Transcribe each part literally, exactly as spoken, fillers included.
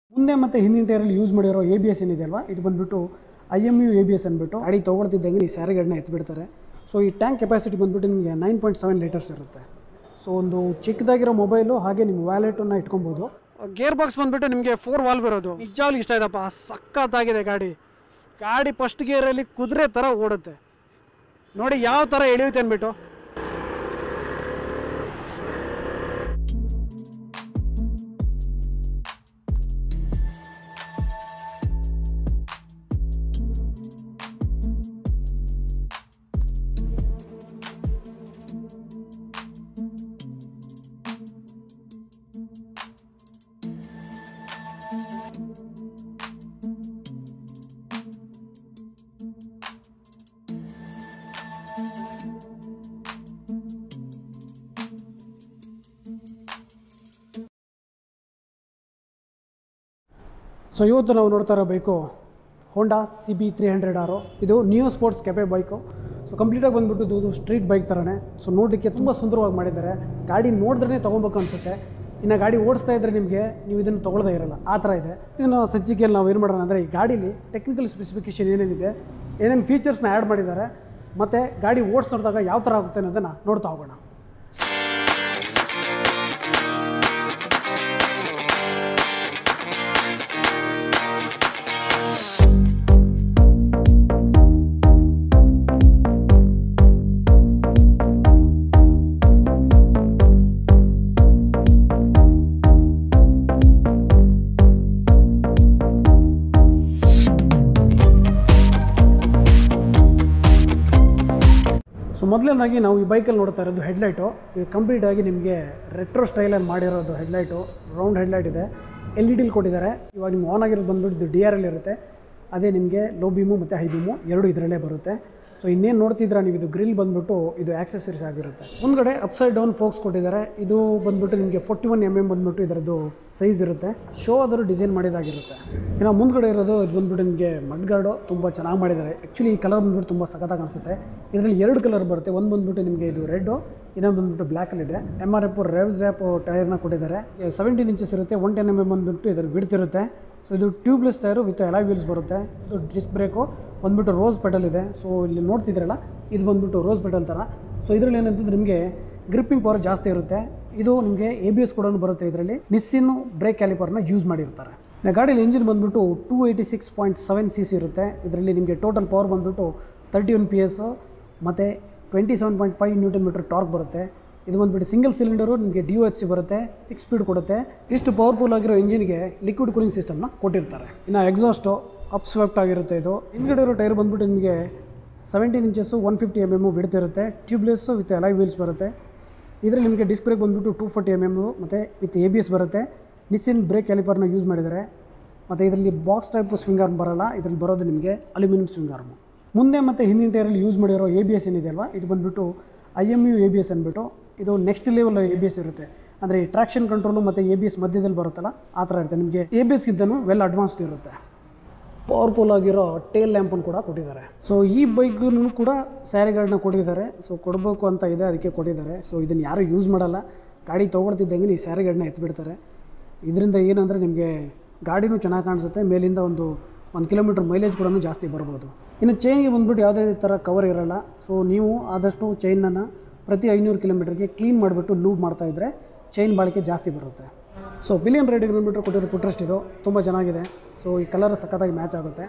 ಮುಂದೆ ಮತ್ತು ಹಿಂದಿನ ಟೈರಲ್ಲಿ ಯೂಸ್ ಮಾಡಿರೋ ಎ ಬಿ ಎಸ್ ಏನಿದೆ ಅಲ್ವಾ, ಇದು ಬಂದುಬಿಟ್ಟು I M U A B S ಅಂದ್ಬಿಟ್ಟು ಗಾಡಿ ತೊಗೊಳ್ತಿದ್ದಂಗೆ ಈ ಸ್ಯಾರಿಗಳನ್ನ ಎತ್ಬಿಡ್ತಾರೆ. ಸೊ ಈ ಟ್ಯಾಂಕ್ ಕೆಪಾಸಿಟಿ ಬಂದುಬಿಟ್ಟು ನಿಮಗೆ ನೈನ್ ಪಾಯಿಂಟ್ ಸೆವೆನ್ ಲೀಟರ್ಸ್ ಇರುತ್ತೆ. ಸೊ ಒಂದು ಚಿಕ್ಕದಾಗಿರೋ ಮೊಬೈಲು ಹಾಗೆ ನಿಮ್ಮ ವ್ಯಾಲೆಟನ್ನು ಇಟ್ಕೊಬೋದು. ಗೇರ್ ಬಾಕ್ಸ್ ಬಂದುಬಿಟ್ಟು ನಿಮಗೆ ಫೋರ್ ವಾಲ್ವ್ ಇರೋದು ನಿಜವಾಗ್ಲೂ ಇಷ್ಟ ಆಯ್ತಪ್ಪ, ಸಖತ್ತಾಗಿದೆ ಗಾಡಿ. ಗಾಡಿ ಫಸ್ಟ್ ಗೇರಲ್ಲಿ ಕುದುರೆ ಥರ ಓಡುತ್ತೆ ನೋಡಿ, ಯಾವ ಥರ ಎಳೆಯುತ್ತೆ ಅಂದ್ಬಿಟ್ಟು. ಸೊ ಇವತ್ತು ನಾವು ನೋಡ್ತಾ ಇರೋ bike Honda C B three hundred ಆರು. ಇದು new sports cafe bike. So ಕಂಪ್ಲೀಟಾಗಿ ಬಂದುಬಿಟ್ಟು ಇದು ಸ್ಟ್ರೀಟ್ ಬೈಕ್ ಥರನೇ. ಸೊ ನೋಡೋದಕ್ಕೆ ತುಂಬ ಸುಂದರವಾಗಿ ಮಾಡಿದ್ದಾರೆ. ಗಾಡಿ ನೋಡಿದ್ರೇ ತೊಗೊಬೇಕು ಅನಿಸುತ್ತೆ. ಇನ್ನು ಗಾಡಿ ಓಡಿಸ್ತಾ ಇದ್ದರೆ ನಿಮಗೆ ನೀವು ಇದನ್ನು ತೊಗೊಳ್ಳೋದೇ ಇರೋಲ್ಲ, ಆ ಥರ ಇದೆ. ಇದನ್ನು ಸಂಚಿಕೆಯಲ್ಲಿ ನಾವು ಏನು ಮಾಡೋಣ ಅಂದರೆ, ಈ ಗಾಡೀಲಿ ಟೆಕ್ನಿಕಲ್ ಸ್ಪೆಸಿಫಿಕೇಷನ್ ಏನೇನಿದೆ, ಏನೇನು ಫೀಚರ್ಸ್ನ ಆ್ಯಡ್ ಮಾಡಿದ್ದಾರೆ, ಮತ್ತು ಗಾಡಿ ಓಡಿಸ್ದಾಗ ಯಾವ ಥರ ಆಗುತ್ತೆ ಅನ್ನೋದನ್ನು ನೋಡ್ತಾ ಹೋಗೋಣ. ಸೊ ಮೊದಲನೇದಾಗಿ ನಾವು ಈ ಬೈಕಲ್ಲಿ ನೋಡ್ತಾ ಇರೋದು ಹೆಡ್ಲೈಟು. ಇದು ಕಂಪ್ಲೀಟಾಗಿ ನಿಮಗೆ ರೆಟ್ರೋ ಸ್ಟೈಲಲ್ಲಿ ಮಾಡಿರೋದು ಹೆಡ್ಲೈಟು. ರೌಂಡ್ ಹೆಡ್ಲೈಟ್ ಇದೆ, ಎಲ್ ಇ ಡಿಲಿ ಕೊಟ್ಟಿದ್ದಾರೆ. ಇವಾಗ ನಿಮ್ಗೆ ಆನ್ ಆಗಿರೋದು ಬಂದುಬಿಟ್ಟು ಇದು ಡಿ ಆರ್ ಎಲ್ ಇರುತ್ತೆ. ಅದೇ ನಿಮಗೆ ಲೋ ಬೀಮು ಮತ್ತು ಹೈ ಬೀಮು ಎರಡು ಇದರಲ್ಲೇ ಬರುತ್ತೆ. ಸೊ ಇನ್ನೇನು ನೋಡ್ತಿದ್ರೆ ನೀವು, ಇದು ಗ್ರಿಲ್ ಬಂದುಬಿಟ್ಟು ಇದು ಆಕ್ಸೆಸರೀಸ್ ಆಗಿರುತ್ತೆ. ಮುಂದ್ಗಡೆ ಅಪ್ಸೈಡ್ ಡೌನ್ ಫೋಕ್ಸ್ ಕೊಟ್ಟಿದ್ದಾರೆ. ಇದು ಬಂದುಬಿಟ್ಟು ನಿಮಗೆ ಫೋರ್ಟಿ ಒನ್ ಎಮ್ ಎಮ್ ಬಂದುಬಿಟ್ಟು ಇದರದ್ದು ಸೈಜ್ ಇರುತ್ತೆ. ಶೋ ಆದರೂ ಡಿಸೈನ್ ಮಾಡಿದಾಗಿರುತ್ತೆ. ಇನ್ನು ಮುಂದ್ಗಡೆ ಇರೋದು ಇದು ಬಂದುಬಿಟ್ಟು ನಿಮಗೆ ಮಡ್ಗಾರ್ಡು ತುಂಬ ಚೆನ್ನಾಗಿ ಮಾಡಿದ್ದಾರೆ. ಆ್ಯಕ್ಚುಲಿ ಈ ಕಲರ್ ಬಂದುಬಿಟ್ಟು ತುಂಬ ಸಖತ್ತಾಗಿ ಅನಿಸುತ್ತೆ. ಇದರಲ್ಲಿ ಎರಡು ಕಲರ್ ಬರುತ್ತೆ. ಒಂದು ಬಂದುಬಿಟ್ಟು ನಿಮಗೆ ಇದು ರೆಡ್ಡು, ಇನ್ನೊಂದು ಬಂದುಬಿಟ್ಟು ಬ್ಲ್ಯಾಕಲ್ಲಿದೆ. M R F rev zap ಟೈರ್ನ ಕೊಟ್ಟಿದ್ದಾರೆ. ಸೆವೆಂಟೀನ್ ಇಂಚಸ್ ಇರುತ್ತೆ. ಒನ್ ಟೆನ್ ಎಮ್ ಎಮ್ ಬಂದುಬಿಟ್ಟು ಇದರ ವಿಡ್ತ್ ಇರುತ್ತೆ. ಸೊ ಇದು tubeless tyre with alloy wheels ಬರುತ್ತೆ. ಇದು ಡಿಸ್ಕ್ ಬ್ರೇಕು ಬಂದುಬಿಟ್ಟು ರೋಸ್ ಪೆಡಲ್ ಇದೆ. ಸೊ ಇಲ್ಲಿ ನೋಡ್ತಿದ್ರಲ್ಲ, ಇದು ಬಂದುಬಿಟ್ಟು ರೋಸ್ ಪೆಡಲ್ ಥರ. ಸೊ ಇದರಲ್ಲಿ ಏನಂತಂದ್ರೆ ನಿಮಗೆ ಗ್ರಿಪ್ಪಿಂಗ್ ಪವರ್ ಜಾಸ್ತಿ ಇರುತ್ತೆ. ಇದು ನಿಮಗೆ ಎ ಬಿ ಎಸ್ ಕೂಡ ಬರುತ್ತೆ. ಇದರಲ್ಲಿ ನಿಸ್ಸಿನ್ ಬ್ರೇಕ್ ಕ್ಯಾಲಿಪರ್ನ ಯೂಸ್ ಮಾಡಿರ್ತಾರೆ. ಗಾಡಿಯಲ್ಲಿ ಇಂಜಿನ್ ಬಂದುಬಿಟ್ಟು two eighty six point seven C C ಇರುತ್ತೆ. ಇದರಲ್ಲಿ ನಿಮಗೆ ಟೋಟಲ್ ಪವರ್ ಬಂದುಬಿಟ್ಟು ತರ್ಟಿ ಒನ್ ಪಿ ಎಸ್ ಮತ್ತು twenty seven point five newton metre torque ಬರುತ್ತೆ. ಇದು ಬಂದುಬಿಟ್ಟು ಸಿಂಗಲ್ ಸಿಲಿಂಡರು, ನಿಮಗೆ ಡಿ ಯು ಎಚ್ ಸಿ ಬರುತ್ತೆ. ಸಿಕ್ಸ್ ಸ್ಪೀಡ್ ಕೊಡುತ್ತೆ. ಇಷ್ಟು ಪವರ್ಫುಲ್ ಆಗಿರೋ ಇಂಜಿನ್ಗೆ ಲಿಕ್ವಿಡ್ ಕೂಲಿಂಗ್ ಸಿಸ್ಟಮ್ನ ಕೊಟ್ಟಿರ್ತಾರೆ. ಇನ್ನು ಎಕ್ಸಾಸ್ಟು ಅಪ್ ಸ್ವೆಪ್ಟ್ ಆಗಿರುತ್ತೆ. ಇದು ಹಿಂದ್ಗಡೆ ಇರೋ ಟೈರ್ ಬಂದುಬಿಟ್ಟು ನಿಮಗೆ seventeen inches one fifty M M ಬಿಡ್ತಿರುತ್ತೆ. ಟ್ಯೂಬ್ಲೆಸ್ಸು ವಿತ್ ಅಲಾಯ್ ವೀಲ್ಸ್ ಬರುತ್ತೆ. ಇದರಲ್ಲಿ ನಿಮಗೆ ಡಿಸ್ಕ್ ಬ್ರೇಕ್ ಬಂದುಬಿಟ್ಟು ಟೂ ಫೋರ್ಟಿ ಎಮ್ ಎಮ್ಮು ಮತ್ತು ವಿತ್ ಎ ಬಿ ಎಸ್ ಬರುತ್ತೆ. ನಿಸ್ಸಿನ್ ಬ್ರೇಕ್ ಕ್ಯಾಲಿಪರ್ನ ಯೂಸ್ ಮಾಡಿದ್ದಾರೆ. ಮತ್ತು ಇದರಲ್ಲಿ ಬಾಕ್ಸ್ ಟೈಪ್ ಸ್ವಿಂಗ್ ಆರ್ಮ್ ಬರೋಲ್ಲ. ಇದರಲ್ಲಿ ಬರೋದು ನಿಮಗೆ ಅಲ್ಯೂಮಿನಿಯಂ ಸ್ವಿಂಗ್ ಆರ್ಮು. ಮುಂದೆ ಮತ್ತು ಹಿಂದಿನ ಟೈರಲ್ಲಿ ಯೂಸ್ ಮಾಡಿರೋ ಎ ಬಿ ಎಸ್ ಏನಿದೆ ಅಲ್ವಾ, ಇದು ಬಂದುಬಿಟ್ಟು I M U A B S ಅಂದ್ಬಿಟ್ಟು ಇದು next level A B S ಇರುತ್ತೆ. ಅಂದರೆ ಈ ಟ್ರಾಕ್ಷನ್ ಕಂಟ್ರೋಲು ಮತ್ತು ಎ ಬಿ ಎಸ್ ಮಧ್ಯದಲ್ಲಿ ಬರುತ್ತಲ್ಲ, ಆ ಥರ ಇರುತ್ತೆ. ನಿಮಗೆ ಎ ಬಿ ಎಸ್ಗಿಂತನೂ ವೆಲ್ ಅಡ್ವಾನ್ಸ್ಡ್ ಇರುತ್ತೆ. ಪವರ್ಫುಲ್ ಆಗಿರೋ ಟೇಲ್ ಲ್ಯಾಂಪನ್ನು ಕೂಡ ಕೊಟ್ಟಿದ್ದಾರೆ. ಸೊ ಈ ಬೈಕ್ಗೂ ಕೂಡ ಸ್ಯಾರಿಗಳನ್ನ ಕೊಟ್ಟಿದ್ದಾರೆ. ಸೊ ಕೊಡಬೇಕು ಅಂತ ಇದೆ, ಅದಕ್ಕೆ ಕೊಟ್ಟಿದ್ದಾರೆ. ಸೊ ಇದನ್ನು ಯಾರೂ ಯೂಸ್ ಮಾಡಲ್ಲ. ಗಾಡಿ ತೊಗೊಳ್ತಿದ್ದಂಗೆ ಈ ಸ್ಯಾರಿಗಳನ್ನ ಎತ್ಬಿಡ್ತಾರೆ. ಇದರಿಂದ ಏನಂದರೆ ನಿಮಗೆ ಗಾಡಿನೂ ಚೆನ್ನಾಗಿ ಕಾಣಿಸುತ್ತೆ. ಮೇಲಿಂದ ಒಂದು ಒಂದು ಕಿಲೋಮೀಟ್ರ್ ಮೈಲೇಜ್ ಕೂಡ ಜಾಸ್ತಿ ಬರ್ಬೋದು. ಇನ್ನು ಚೈನ್ಗೆ ಬಂದುಬಿಟ್ಟು ಯಾವುದೇ ಥರ ಕವರ್ ಇರೋಲ್ಲ. ಸೊ ನೀವು ಆದಷ್ಟು ಚೈನನ್ನು ಪ್ರತಿ ಐನೂರು ಕಿಲೋಮೀಟ್ರಿಗೆ ಕ್ಲೀನ್ ಮಾಡಿಬಿಟ್ಟು ಲೂಬ್ ಮಾಡ್ತಾಯಿದ್ರೆ ಚೈನ್ ಬಾಳಿಕೆ ಜಾಸ್ತಿ ಬರುತ್ತೆ. ಸೊ ಬಿಲಿಯನ್ ರೇಟ್ ಕಿಲೋಮೀಟ್ರ್ ಕೊಟ್ಟಿರೋ ಫುಟ್ರೆಸ್ಟ್ ಇದು ತುಂಬ ಚೆನ್ನಾಗಿದೆ. ಸೊ ಈ ಕಲರ್ ಸಖತ್ತಾಗಿ ಮ್ಯಾಚ್ ಆಗುತ್ತೆ.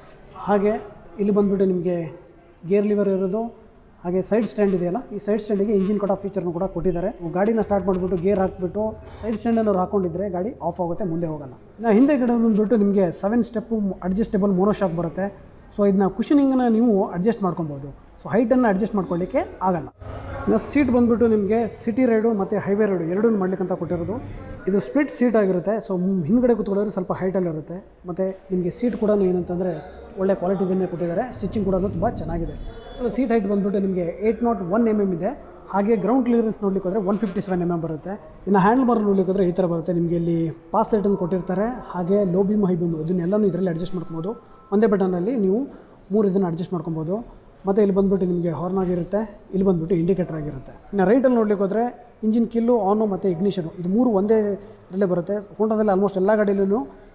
ಹಾಗೆ ಇಲ್ಲಿ ಬಂದುಬಿಟ್ಟು ನಿಮಗೆ ಗೇರ್ ಲಿವರ್ ಇರೋದು, ಹಾಗೆ ಸೈಡ್ ಸ್ಟ್ಯಾಂಡ್ ಇದೆಯಲ್ಲ, ಈ ಸೈಡ್ ಸ್ಟ್ಯಾಂಡಿಗೆ ಇಂಜಿನ್ ಕಟ್ ಆಫ್ ಫೀಚರ್ನು ಕೂಡ ಕೊಟ್ಟಿದ್ದಾರೆ. ಗಾಡಿನ ಸ್ಟಾರ್ಟ್ ಮಾಡಿಬಿಟ್ಟು ಗೇರ್ ಹಾಕಿಬಿಟ್ಟು ಸೈಡ್ ಸ್ಟ್ಯಾಂಡನ್ನು ಹಾಕೊಂಡಿದ್ರೆ ಗಾಡಿ ಆಫ್ ಆಗುತ್ತೆ, ಮುಂದೆ ಹೋಗೋಲ್ಲ. ಇನ್ನು ಹಿಂದೆ ಕಡೆ ಬಂದುಬಿಟ್ಟು ನಿಮಗೆ ಸೆವೆನ್ ಸ್ಟೆಪ್ಪು ಅಡ್ಜಸ್ಟೇಬಲ್ ಮೋನೋಶಾಕ್ ಬರುತ್ತೆ. ಸೊ ಇದನ್ನ ಕುಷನಿಂಗನ್ನ ನೀವು ಅಡ್ಜಸ್ಟ್ ಮಾಡ್ಕೊಬೋದು. ಸೊ ಹೈಟನ್ನು ಅಡ್ಜಸ್ಟ್ ಮಾಡ್ಕೊಳ್ಳಿಕ್ಕೆ ಆಗಲ್ಲ. ಇನ್ನು ಸೀಟ್ ಬಂದುಬಿಟ್ಟು ನಿಮಗೆ ಸಿಟಿ ರೈಡು ಮತ್ತು ಹೈವೇ ರೈಡು ಎರಡೂ ಮಾಡ್ಲಿಕ್ಕಂತ ಕೊಟ್ಟಿರೋದು. ಇದು ಸ್ಪ್ಲಿಟ್ ಸೀಟ್ ಆಗಿರುತ್ತೆ. ಸೊ ಹಿಂದ್ಗಡೆ ಕೂತ್ಕೊಳ್ಳೋರು ಸ್ವಲ್ಪ ಹೈಟಲ್ಲಿರುತ್ತೆ. ಮತ್ತು ನಿಮಗೆ ಸೀಟ್ ಕೂಡ ಏನಂತಂದರೆ ಒಳ್ಳೆ ಕ್ವಾಲಿಟಿದನ್ನೇ ಕೊಟ್ಟಿದ್ದಾರೆ. ಸ್ಟಿಚಿಂಗ್ ಕೂಡ ತುಂಬ ಚೆನ್ನಾಗಿದೆ. ಸೀಟ್ ಹೈಟ್ ಬಂದುಬಿಟ್ಟು ನಿಮಗೆ eight nought one M M ಇದೆ. ಹಾಗೆ ಗ್ರೌಂಡ್ ಕ್ಲಿಯರೆನ್ಸ್ ನೋಡ್ಲಿಕ್ಕೆ ಹೋದರೆ one fifty seven M M ಬರುತ್ತೆ. ಇನ್ನು ಹ್ಯಾಂಡಲ್ ಬಾರ್ ನೋಡ್ಲಿಕ್ಕೆ ಹೋದರೆ ಈ ಥರ ಬರುತ್ತೆ. ನಿಮಗೆ ಇಲ್ಲಿ ಪಾಸ್ ಲೈಟನ್ನು ಕೊಟ್ಟಿರ್ತಾರೆ. ಹಾಗೆ ಲೋ ಬೀಮ್ ಹೈ ಬೀಮ್ ಇದನ್ನೆಲ್ಲನೂ ಇದರಲ್ಲಿ ಅಡ್ಜಸ್ಟ್ ಮಾಡ್ಕೊಬೋದು. ಒಂದೇ ಬಟನಲ್ಲಿ ನೀವು ಮೂರು ಇದನ್ನು ಅಡ್ಜಸ್ಟ್ ಮಾಡ್ಕೊಬೋದು. ಮತ್ತು ಇಲ್ಲಿ ಬಂದುಬಿಟ್ಟು ನಿಮಗೆ ಹಾರ್ನ್ ಆಗಿರುತ್ತೆ. ಇಲ್ಲಿ ಬಂದುಬಿಟ್ಟು ಇಂಡಿಕೇಟರ್ ಆಗಿರುತ್ತೆ. ಇನ್ನು ರೈಟಲ್ಲಿ ನೋಡ್ಲಿಕ್ಕೆ ಹೋದರೆ ಇಂಜಿನ್ ಕಿಲ್ಲು, ಆನು ಮತ್ತು ಇಗ್ನಿಷನು ಇದು ಮೂರು ಒಂದೇ ಇದರಲ್ಲೇ ಬರುತ್ತೆ. ಹೋಂಡಾದಲ್ಲಿ ಆಲ್ಮೋಸ್ಟ್ ಎಲ್ಲ ಗಾಡಿಯಲ್ಲೂ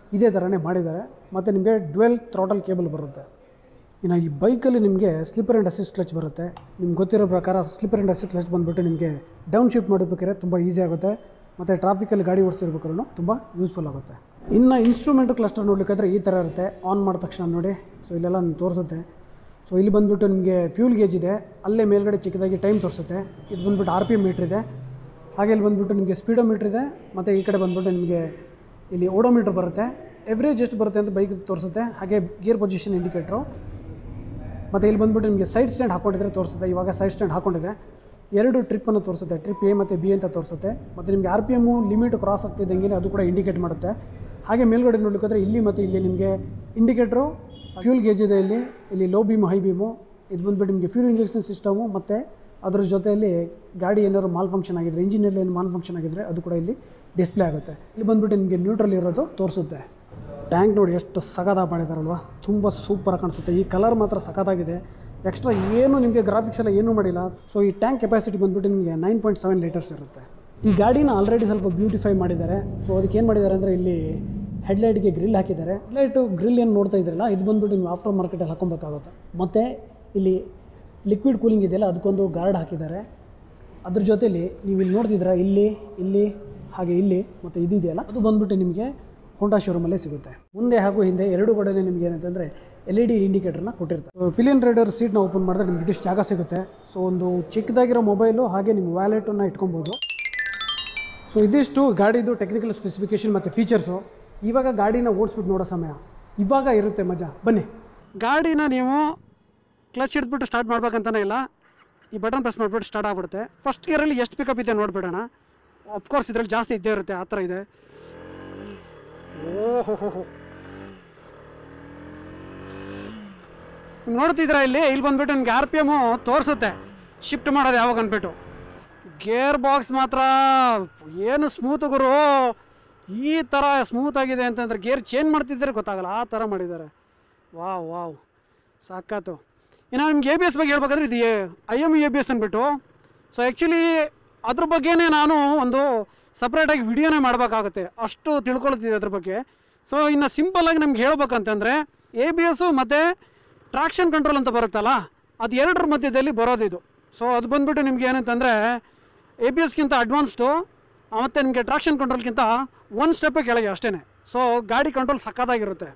ಇದೇ ಥರನೇ ಮಾಡಿದ್ದಾರೆ. ಮತ್ತು ನಿಮಗೆ ಡ್ವೆಲ್ ಥ್ರಾಟಲ್ ಕೇಬಲ್ ಬರುತ್ತೆ. ಇನ್ನು ಈ ಬೈಕಲ್ಲಿ ನಿಮಗೆ ಸ್ಲಿಪ್ಪರ್ ಆ್ಯಂಡ್ ಅಸಿಸ್ಟ್ ಕ್ಲಚ್ ಬರುತ್ತೆ. ನಿಮ್ಗೆ ಗೊತ್ತಿರೋ ಪ್ರಕಾರ ಸ್ಲಿಪ್ಪರ್ ಆ್ಯಂಡ್ ಅಸಿಸ್ಟ್ ಕ್ಲಚ್ ಬಂದುಬಿಟ್ಟು ನಿಮಗೆ ಡೌನ್ ಶಿಫ್ಟ್ ಮಾಡಬೇಕಾದ್ರೆ ತುಂಬ ಈಸಿ ಆಗುತ್ತೆ. ಮತ್ತು ಟ್ರಾಫಿಕಲ್ಲಿ ಗಾಡಿ ಓಡಿಸ್ತಿರ್ಬೇಕಾದ್ರೂ ತುಂಬ ಯೂಸ್ಫುಲ್ ಆಗುತ್ತೆ. ಇನ್ನು ಇನ್ಸ್ಟ್ರೂಮೆಂಟ್ ಕ್ಲಸ್ಟರ್ ನೋಡಲಿಕ್ಕಾದ್ರೆ ಈ ಥರ ಇರುತ್ತೆ. ಆನ್ ಮಾಡಿದ ತಕ್ಷಣ ನೋಡಿ, ಸೊ ಇಲ್ಲೆಲ್ಲ ನಿಮ್ಗೆ ತೋರಿಸುತ್ತೆ. ಸೊ ಇಲ್ಲಿ ಬಂದುಬಿಟ್ಟು ನಿಮಗೆ ಫ್ಯೂಲ್ ಗೇಜ್ ಇದೆ, ಅಲ್ಲೇ ಮೇಲ್ಗಡೆ ಚಿಕ್ಕದಾಗಿ ಟೈಮ್ ತೋರಿಸುತ್ತೆ. ಇದು ಬಂದುಬಿಟ್ಟು ಆರ್ ಪಿ ಎಮ್ ಮೀಟ್ರ್ ಇದೆ. ಹಾಗೆ ಇಲ್ಲಿ ಬಂದುಬಿಟ್ಟು ನಿಮಗೆ ಸ್ಪೀಡೋಮೀಟ್ರ್ ಇದೆ. ಮತ್ತು ಈ ಕಡೆ ಬಂದುಬಿಟ್ಟು ನಿಮಗೆ ಇಲ್ಲಿ ಓಡೋಮೀಟ್ರ್ ಬರುತ್ತೆ. ಎವ್ರೇಜ್ ಎಷ್ಟು ಬರುತ್ತೆ ಅಂತ ಬೈಕ್ ತೋರಿಸುತ್ತೆ. ಹಾಗೆ ಗೇರ್ ಪೊಸಿಷನ್ ಇಂಡಿಕೇಟ್ರು. ಮತ್ತು ಇಲ್ಲಿ ಬಂದುಬಿಟ್ಟು ನಿಮಗೆ ಸೈಡ್ ಸ್ಟ್ಯಾಂಡ್ ಹಾಕ್ಕೊಂಡಿದ್ರೆ ತೋರಿಸುತ್ತೆ. ಇವಾಗ ಸೈಡ್ ಸ್ಟ್ಯಾಂಡ್ ಹಾಕ್ಕೊಂಡಿದೆ. ಎರಡು ಟ್ರಿಪ್ಪನ್ನು ತೋರಿಸುತ್ತೆ, ಟ್ರಿಪ್ ಎ ಮತ್ತು ಬಿ ಅಂತ ತೋರಿಸುತ್ತೆ. ಮತ್ತು ನಿಮಗೆ R P M limit cross ಆಗ್ತಿದ್ದಂಗೆ ಅದು ಕೂಡ ಇಂಡಿಕೇಟ್ ಮಾಡುತ್ತೆ. ಹಾಗೆ ಮೇಲ್ಗಡೆ ನೋಡಲಿಕ್ಕಾದ್ರೆ ಇಲ್ಲಿ ಮತ್ತು ಇಲ್ಲಿ ನಿಮಗೆ ಇಂಡಿಕೇಟ್ರು, ಫ್ಯೂಲ್ ಗೇಜ್ ಇದೆ. ಇಲ್ಲಿ ಇಲ್ಲಿ ಲೋ ಬೀಮು, ಹೈ ಬೀಮು. ಇದು ಬಂದುಬಿಟ್ಟು ನಿಮಗೆ ಫ್ಯೂಲ್ ಇಂಜೆಕ್ಷನ್ ಸಿಸ್ಟಮು. ಮತ್ತು ಅದ್ರ ಜೊತೆಯಲ್ಲಿ ಗಾಡಿ ಏನಾದ್ರು ಮಾಲ್ ಫಂಕ್ಷನ್ ಆಗಿದ್ದರೆ, ಇಂಜಿನಲ್ಲಿ ಏನು ಮಾಲ್ ಫಂಕ್ಷನ್ ಆಗಿದ್ದರೆ ಅದು ಕೂಡ ಇಲ್ಲಿ ಡಿಸ್ಪ್ಲೇ ಆಗುತ್ತೆ. ಇಲ್ಲಿ ಬಂದುಬಿಟ್ಟು ನಿಮಗೆ ನ್ಯೂಟ್ರಲ್ ಇರೋದು ತೋರಿಸುತ್ತೆ. ಟ್ಯಾಂಕ್ ನೋಡಿ ಎಷ್ಟು ಸಖತ್ತಾಗಿ ಮಾಡಿದಾರಲ್ವ, ತುಂಬ ಸೂಪರಾಗಿ ಕಾಣಿಸುತ್ತೆ. ಈ ಕಲರ್ ಮಾತ್ರ ಸಖತ್ತಾಗಿದೆ. ಎಕ್ಸ್ಟ್ರಾ ಏನು ನಿಮಗೆ ಗ್ರಾಫಿಕ್ಸ್ ಎಲ್ಲ ಏನೂ ಮಾಡಿಲ್ಲ. ಸೊ ಈ ಟ್ಯಾಂಕ್ ಕೆಪಾಸಿಟಿ ಬಂದುಬಿಟ್ಟು ನಿಮಗೆ ನೈನ್ ಪಾಯಿಂಟ್ ಸೆವೆನ್ ಲೀಟರ್ಸ್ ಇರುತ್ತೆ. ಈ ಗಾಡಿನ ಆಲ್ರೆಡಿ ಸ್ವಲ್ಪ ಬ್ಯೂಟಿಫೈ ಮಾಡಿದ್ದಾರೆ. ಸೊ ಅದಕ್ಕೆ ಏನು ಮಾಡಿದ್ದಾರೆ ಅಂದರೆ ಇಲ್ಲಿ ಹೆಡ್ಲೈಟ್ಗೆ ಗ್ರಿಲ್ ಹಾಕಿದ್ದಾರೆ. ಹೆಡ್ಲೈಟು ಗ್ರಿಲ್ ಏನು ನೋಡ್ತಾ ಇದ್ರಲ್ಲ, ಇದು ಬಂದುಬಿಟ್ಟು ನೀವು ಆಫ್ಟರ್ ಮಾರ್ಕೆಟಲ್ಲಿ ಹಾಕೊಬೇಕಾಗುತ್ತೆ. ಮತ್ತು ಇಲ್ಲಿ ಲಿಕ್ವಿಡ್ ಕೂಲಿಂಗ್ ಇದೆಯಲ್ಲ, ಅದಕ್ಕೊಂದು ಗಾರ್ಡ್ ಹಾಕಿದ್ದಾರೆ. ಅದ್ರ ಜೊತೆಲಿ ನೀವು ಇಲ್ಲಿ ನೋಡ್ತಿದ್ದೀರಾ, ಇಲ್ಲಿ ಇಲ್ಲಿ ಹಾಗೆ ಇಲ್ಲಿ ಮತ್ತು ಇದು ಇದೆಯಲ್ಲ, ಅದು ಬಂದುಬಿಟ್ಟು ನಿಮಗೆ ಹೋಂಡಾ ಶೋರೂಮಲ್ಲೇ ಸಿಗುತ್ತೆ. ಮುಂದೆ ಹಾಗೂ ಹಿಂದೆ ಎರಡು ಕಡೆ ನಿಮಗೆ ಏನಂತಂದರೆ ಎಲ್ ಇ ಡಿ ಇಂಡಿಕೇಟರ್ನ ಕೊಟ್ಟಿರ್ತಾರೆ. ಪಿಲಿಯನ್ ರೈಡರ್ ಸೀಟ್ನ ಓಪನ್ ಮಾಡಿದ್ರೆ ನಿಮ್ಗೆ ಇದಿಷ್ಟು ಜಾಗ ಸಿಗುತ್ತೆ. ಸೊ ಒಂದು ಚಿಕ್ಕದಾಗಿರೋ ಮೊಬೈಲು ಹಾಗೆ ನಿಮ್ಮ ವ್ಯಾಲೆಟನ್ನು ಇಟ್ಕೊಬೋದು. ಸೊ ಇದಿಷ್ಟು ಗಾಡಿದು ಟೆಕ್ನಿಕಲ್ ಸ್ಪೆಸಿಫಿಕೇಷನ್ ಮತ್ತು ಫೀಚರ್ಸು. ಇವಾಗ ಗಾಡಿನ ಓಡಿಸ್ಬಿಟ್ಟು ನೋಡೋ ಸಮಯ ಇವಾಗ ಇರುತ್ತೆ, ಮಜಾ. ಬನ್ನಿ. ಗಾಡಿನ ನೀವು ಕ್ಲಚ್ ಹಿಡಿದ್ಬಿಟ್ಟು ಸ್ಟಾರ್ಟ್ ಮಾಡ್ಬೇಕಂತಲೇ ಇಲ್ಲ, ಈ ಬಟನ್ ಪ್ರೆಸ್ ಮಾಡಿಬಿಟ್ಟು ಸ್ಟಾರ್ಟ್ ಆಗಿಬಿಡುತ್ತೆ. ಫಸ್ಟ್ ಗೇರಲ್ಲಿ ಎಷ್ಟು ಪಿಕಪ್ ಇದೆ ನೋಡಿಬಿಡೋಣ. ಅಫ್ಕೋರ್ಸ್ ಇದರಲ್ಲಿ ಜಾಸ್ತಿ ಇದ್ದೇ ಇರುತ್ತೆ, ಆ ಥರ ಇದೆ. ಓಹೋ ಹೋ ಹೋ ನೋಡ್ತಿದ್ದೀರಾ, ಇಲ್ಲಿ ಇಲ್ಲಿ ಬಂದುಬಿಟ್ಟು ನಿಮ್ಗೆ ಆರ್ ಪಿ ಎಮ್ಮು ತೋರಿಸುತ್ತೆ ಶಿಫ್ಟ್ ಮಾಡೋದು ಯಾವಾಗ ಅಂದ್ಬಿಟ್ಟು. ಗೇರ್ ಬಾಕ್ಸ್ ಮಾತ್ರ ಏನು ಸ್ಮೂತ್ ಗುರು, ಈ ಥರ ಸ್ಮೂತಾಗಿದೆ ಅಂತಂದರೆ ಗೇರ್ ಚೇಂಜ್ ಮಾಡ್ತಿದ್ದರೆ ಗೊತ್ತಾಗಲ್ಲ, ಆ ಥರ ಮಾಡಿದ್ದಾರೆ. ವಾವ್ ವಾವ್ ಸಾಕಾತು. ಇನ್ನು ನಿಮ್ಗೆ ಎ ಬಿ ಎಸ್ ಬಗ್ಗೆ ಹೇಳ್ಬೇಕಾದ್ರೆ ಇದು I M A B S ಅಂದ್ಬಿಟ್ಟು. ಸೊ ಆ್ಯಕ್ಚುಲಿ ಅದ್ರ ಬಗ್ಗೆನೇ ನಾನು ಒಂದು ಸಪ್ರೇಟಾಗಿ ವಿಡಿಯೋನೇ ಮಾಡಬೇಕಾಗುತ್ತೆ, ಅಷ್ಟು ತಿಳ್ಕೊಳ್ತಿದ್ದೆ ಅದ್ರ ಬಗ್ಗೆ. ಸೊ ಇನ್ನು ಸಿಂಪಲ್ಲಾಗಿ ನಮ್ಗೆ ಹೇಳ್ಬೇಕಂತಂದರೆ ಎ ಬಿ ಎಸ್ಸು ಮತ್ತು ಟ್ರಾಕ್ಷನ್ ಕಂಟ್ರೋಲ್ ಅಂತ ಬರುತ್ತಲ್ಲ, ಅದು ಎರಡರ ಮಧ್ಯದಲ್ಲಿ ಬರೋದಿದು. ಸೊ ಅದು ಬಂದುಬಿಟ್ಟು ನಿಮ್ಗೆ ಏನಂತಂದರೆ ಎ ಬಿ ಎಸ್ಗಿಂತ ಅಡ್ವಾನ್ಸ್ಡು, ಮತ್ತು ನಿಮಗೆ ಟ್ರಾಕ್ಷನ್ ಕಂಟ್ರೋಲ್ಗಿಂತ ಒಂದು ಸ್ಟೆಪ್ಪೇ ಕೆಳಗೆ ಅಷ್ಟೇ. ಸೊ ಗಾಡಿ ಕಂಟ್ರೋಲ್ ಸಕ್ಕತ್ತಾಗಿರುತ್ತೆ.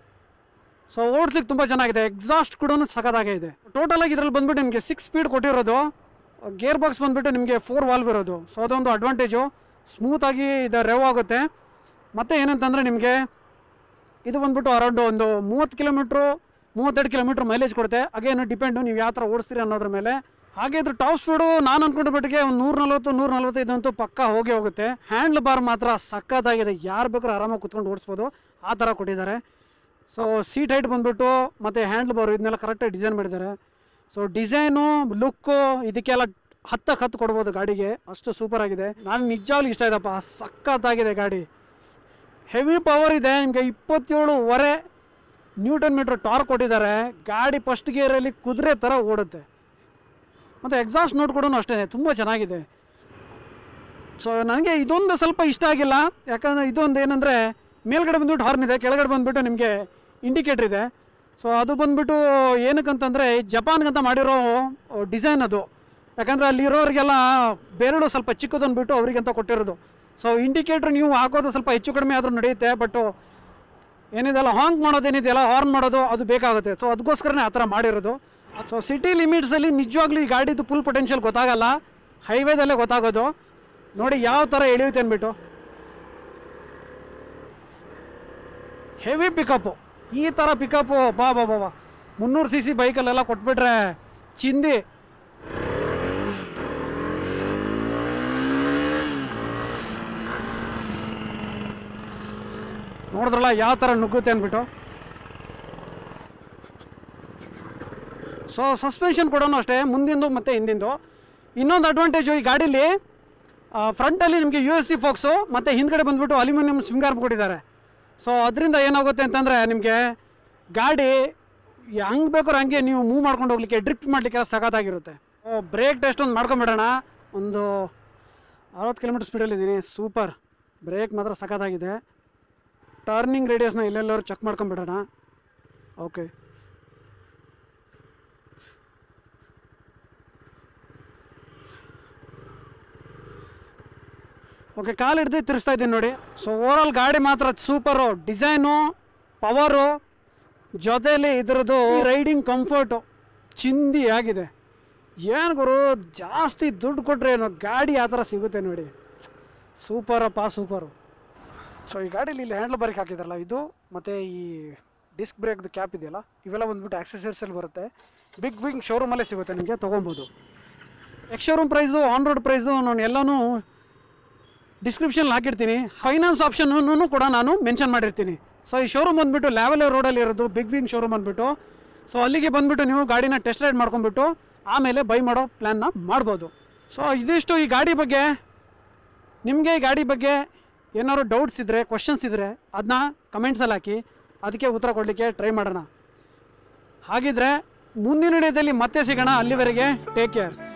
ಸೊ ಓಡಿಸ್ಲಿಕ್ಕೆ ತುಂಬ ಚೆನ್ನಾಗಿದೆ. ಎಕ್ಸಾಸ್ಟ್ ಕೂಡ ಸಕ್ಕತ್ತಾಗೇ ಇದೆ. ಟೋಟಲಾಗಿ ಇದರಲ್ಲಿ ಬಂದುಬಿಟ್ಟು ನಿಮಗೆ ಸಿಕ್ಸ್ ಸ್ಪೀಡ್ ಕೊಟ್ಟಿರೋದು. ಗೇರ್ ಬಾಕ್ಸ್ ಬಂದುಬಿಟ್ಟು ನಿಮಗೆ ಫೋರ್ ವಾಲ್ವ್ ಇರೋದು. ಸೊ ಅದೊಂದು ಅಡ್ವಾಂಟೇಜು. ಸ್ಮೂತಾಗಿ ಇದು ರೆವ್ ಆಗುತ್ತೆ. ಮತ್ತು ಏನಂತಂದರೆ ನಿಮಗೆ ಇದು ಬಂದುಬಿಟ್ಟು ಅರೌಂಡು ಒಂದು ಮೂವತ್ತು ಕಿಲೋಮೀಟ್ರು ಮೂವತ್ತೆರಡು ಕಿಲೋಮೀಟ್ರ್ ಮೈಲೇಜ್ ಕೊಡುತ್ತೆ. ಹಾಗೇನು ಡಿಪೆಂಡು ನೀವು ಯಾವ ಥರ ಓಡಿಸ್ತೀರಿ ಅನ್ನೋದ್ರ ಮೇಲೆ. ಹಾಗೆ ಇದ್ರ ಟಾಪ್ ಸ್ಪೀಡು ನಾನು ಅಂದ್ಕೊಂಡ ಮಟ್ಟಿಗೆ ಒಂದು ನೂರ ನಲ್ವತ್ತು ನೂರ ನಲ್ವತ್ತೈದಂತೂ ಪಕ್ಕ ಹೋಗೇ ಹೋಗುತ್ತೆ. ಹ್ಯಾಂಡ್ಲ್ ಬಾರ್ ಮಾತ್ರ ಸಕ್ಕತ್ತಾಗಿದೆ, ಯಾರು ಬೇಕಾದ್ರೂ ಆರಾಮಾಗಿ ಕುತ್ಕೊಂಡು ಓಡಿಸ್ಬೋದು, ಆ ಥರ ಕೊಟ್ಟಿದ್ದಾರೆ. ಸೊ ಸೀಟ್ ಹೈಟ್ ಬಂದುಬಿಟ್ಟು ಮತ್ತು ಹ್ಯಾಂಡ್ಲ್ ಬಾರು ಇದನ್ನೆಲ್ಲ ಕರೆಕ್ಟಾಗಿ ಡಿಸೈನ್ ಮಾಡಿದ್ದಾರೆ. ಸೊ ಡಿಸೈನು ಲುಕ್ಕು ಇದಕ್ಕೆಲ್ಲ ಹತ್ತಕ್ಕೆ ಹತ್ತು ಕೊಡ್ಬೋದು ಗಾಡಿಗೆ, ಅಷ್ಟು ಸೂಪರಾಗಿದೆ. ನಾನು ನಿಜವಾಗ್ಲೂ ಇಷ್ಟ ಇದಪ್ಪ, ಸಕ್ಕತ್ತಾಗಿದೆ ಗಾಡಿ. ಹೆವಿ ಪವರ್ ಇದೆ. ನಿಮಗೆ ಇಪ್ಪತ್ತೇಳುವರೆ ನ್ಯೂಟನ್ ಮೀಟ್ರ್ ಟಾರ್ಕ್ ಕೊಟ್ಟಿದ್ದಾರೆ. ಗಾಡಿ ಫಸ್ಟ್ ಗೇರಲ್ಲಿ ಕುದುರೆ ಥರ ಓಡುತ್ತೆ. ಮತ್ತು ಎಕ್ಸಾಸ್ಟ್ ನೋಟ್ ಕೂಡ ಅಷ್ಟೇ ತುಂಬ ಚೆನ್ನಾಗಿದೆ. ಸೊ ನನಗೆ ಇದೊಂದು ಸ್ವಲ್ಪ ಇಷ್ಟ ಆಗಿಲ್ಲ, ಯಾಕಂದರೆ ಇದೊಂದು ಏನಂದರೆ ಮೇಲ್ಗಡೆ ಬಂದುಬಿಟ್ಟು ಹಾರ್ನ್ ಇದೆ, ಕೆಳಗಡೆ ಬಂದುಬಿಟ್ಟು ನಿಮಗೆ ಇಂಡಿಕೇಟ್ರ್ ಇದೆ. ಸೊ ಅದು ಬಂದುಬಿಟ್ಟು ಏನಕ್ಕಂತಂದರೆ ಜಪಾನ್ಗಂತ ಮಾಡಿರೋ ಡಿಸೈನ್ ಅದು. ಯಾಕಂದರೆ ಅಲ್ಲಿರೋರಿಗೆಲ್ಲ ಬೆರಳು ಸ್ವಲ್ಪ ಚಿಕ್ಕದು ಅಂದ್ಬಿಟ್ಟು ಅವರಿಗಂತ ಕೊಟ್ಟಿರೋದು. ಸೊ ಇಂಡಿಕೇಟ್ರ್ ನೀವು ಹಾಕೋದು ಸ್ವಲ್ಪ ಹೆಚ್ಚು ಕಡಿಮೆ ಆದರೂ ನಡೆಯುತ್ತೆ, ಬಟ್ಟು ಏನಿದೆಲ್ಲ ಹಾಂಕ್ ಮಾಡೋದೇನಿದೆಯಲ್ಲ ಹಾರ್ನ್ ಮಾಡೋದು ಅದು ಬೇಕಾಗುತ್ತೆ. ಸೊ ಅದಕ್ಕೋಸ್ಕರನೇ ಆ ಥರ ಮಾಡಿರೋದು. ಸೊ ಸಿಟಿ ಲಿಮಿಟ್ಸಲ್ಲಿ ನಿಜವಾಗ್ಲೂ ಈ ಗಾಡಿದು ಫುಲ್ ಪೊಟೆನ್ಷಿಯಲ್ ಗೊತ್ತಾಗಲ್ಲ, ಹೈವೇದಲ್ಲೇ ಗೊತ್ತಾಗೋದು. ನೋಡಿ ಯಾವ ಥರ ಎಳೆಯುತ್ತೆ ಅಂದ್ಬಿಟ್ಟು. ಹೆವಿ ಪಿಕಪ್ಪು, ಈ ಥರ ಪಿಕಪ್ಪು ಬಾ ಬಾ ಬಾ ಬಾ ಮುನ್ನೂರು ಸಿ ಸಿ ಬೈಕಲ್ಲೆಲ್ಲ ಕೊಟ್ಬಿಟ್ರೆ ಚಿಂದಿ. ನೋಡಿದ್ರಲ್ಲ ಯಾವ ಥರ ನುಗ್ಗುತ್ತೆ ಅಂದ್ಬಿಟ್ಟು. ಸೊ ಸಸ್ಪೆನ್ಷನ್ ಕೂಡ ಅಷ್ಟೇ, ಮುಂದಿಂದು ಮತ್ತು ಹಿಂದಿಂದು. ಇನ್ನೊಂದು ಅಡ್ವಾಂಟೇಜು ಈ ಗಾಡೀಲಿ ಫ್ರಂಟಲ್ಲಿ ನಿಮಗೆ ಯು ಎಸ್ ಡಿ ಫೋಕ್ಸು ಮತ್ತು ಹಿಂದ್ಗಡೆ ಬಂದುಬಿಟ್ಟು ಅಲ್ಯೂಮಿನಿಯಂ ಸ್ವಿಂಗ್ ಆರ್ಮ್ ಕೊಟ್ಟಿದ್ದಾರೆ. ಸೊ ಅದರಿಂದ ಏನಾಗುತ್ತೆ ಅಂತಂದರೆ ನಿಮಗೆ ಗಾಡಿ ಹಂಗೆ ಬೇಕಾದ್ರೆ ಹಂಗೆ ನೀವು ಮೂವ್ ಮಾಡ್ಕೊಂಡು ಹೋಗ್ಲಿಕ್ಕೆ, ಡ್ರಿಫ್ಟ್ ಮಾಡಲಿಕ್ಕೆ ಸಖತ್ತಾಗಿರುತ್ತೆ. ಓ ಬ್ರೇಕ್ ಟೆಸ್ಟ್ ಒಂದು ಮಾಡ್ಕೊಂಬಿಡೋಣ. ಒಂದು ಅರವತ್ತು ಕಿಲೋಮೀಟ್ರ್ ಸ್ಪೀಡಲ್ಲಿದ್ದೀನಿ. ಸೂಪರ್ ಬ್ರೇಕ್ ಮಾತ್ರ ಸಖತ್ತಾಗಿದೆ. ಟರ್ನಿಂಗ್ ರೇಡಿಯಸ್ನ ಇಲ್ಲೆಲ್ಲರೂ ಚೆಕ್ ಮಾಡ್ಕೊಂಬಿಡೋಣ. ಓಕೆ, ಓಕೆ ಕಾಲು ಹಿಡ್ದು ತಿರ್ಸ್ತಾ ಇದ್ದೀನಿ ನೋಡಿ. ಸೊ ಓವರಾಲ್ ಗಾಡಿ ಮಾತ್ರ ಸೂಪರು, ಡಿಸೈನು, ಪವರು, ಜೊತೆಯಲ್ಲಿ ಇದರದ್ದು ರೈಡಿಂಗ್ ಕಂಫರ್ಟು ಚಿಂದಿ ಆಗಿದೆ. ಏನು ಗುರು, ಜಾಸ್ತಿ ದುಡ್ಡು ಕೊಟ್ಟರೆ ಏನೋ ಗಾಡಿ ಆ ಥರ ಸಿಗುತ್ತೆ ನೋಡಿ. ಸೂಪರಪ್ಪ ಸೂಪರು. ಸೊ ಈ ಗಾಡೀಲಿ ಇಲ್ಲಿ ಹ್ಯಾಂಡ್ಲ್ ಬ್ರೇಕ್ ಹಾಕಿದಾರಲ್ಲ ಇದು, ಮತ್ತು ಈ ಡಿಸ್ಕ್ ಬ್ರೇಕ್ದು ಕ್ಯಾಪ್ ಇದೆಯಲ್ಲ, ಇವೆಲ್ಲ ಬಂದುಬಿಟ್ಟು ಆಕ್ಸೆಸರೀಸಲ್ಲಿ ಬರುತ್ತೆ. ಬಿಗ್ ವಿಂಗ್ ಶೋರೂಮಲ್ಲೇ ಸಿಗುತ್ತೆ ನಿಮಗೆ, ತೊಗೊಬೋದು. Ex showroom price, on road price ನಾನು ಎಲ್ಲನೂ ಡಿಸ್ಕ್ರಿಪ್ಷನ್ಲಿ ಹಾಕಿರ್ತೀನಿ. ಫೈನಾನ್ಸ್ ಆಪ್ಷನ್ನೂ ಕೂಡ ನಾನು ಮೆನ್ಷನ್ ಮಾಡಿರ್ತೀನಿ. ಸೊ ಈ ಶೋರೂಮ್ ಬಂದುಬಿಟ್ಟು ಲ್ಯಾವೆಲೆ ರೋಡಲ್ಲಿ ಇರೋದು ಬಿಗ್ ವಿಂಗ್ ಶೋರೂಮ್ ಬಂದುಬಿಟ್ಟು. ಸೊ ಅಲ್ಲಿಗೆ ಬಂದುಬಿಟ್ಟು ನೀವು ಗಾಡಿನ ಟೆಸ್ಟ್ ರೈಡ್ ಮಾಡ್ಕೊಂಬಿಟ್ಟು ಆಮೇಲೆ ಬೈ ಮಾಡೋ ಪ್ಲ್ಯಾನ್ನ ಮಾಡ್ಬೋದು. ಸೊ ಇದಿಷ್ಟು ಈ ಗಾಡಿ ಬಗ್ಗೆ. ನಿಮಗೆ ಈ ಗಾಡಿ ಬಗ್ಗೆ ಏನಾದ್ರು ಡೌಟ್ಸ್ ಇದ್ದರೆ, ಕ್ವಶನ್ಸ್ ಇದ್ದರೆ ಅದನ್ನ ಕಮೆಂಟ್ಸಲ್ಲಿ ಹಾಕಿ, ಅದಕ್ಕೆ ಉತ್ತರ ಕೊಡಲಿಕ್ಕೆ ಟ್ರೈ ಮಾಡೋಣ. ಹಾಗಿದ್ರೆ ಮುಂದಿನ ವಿಡಿಯೋದಲ್ಲಿ ಮತ್ತೆ ಸಿಗೋಣ. ಅಲ್ಲಿವರೆಗೆ ಟೇಕ್ ಕೇರ್.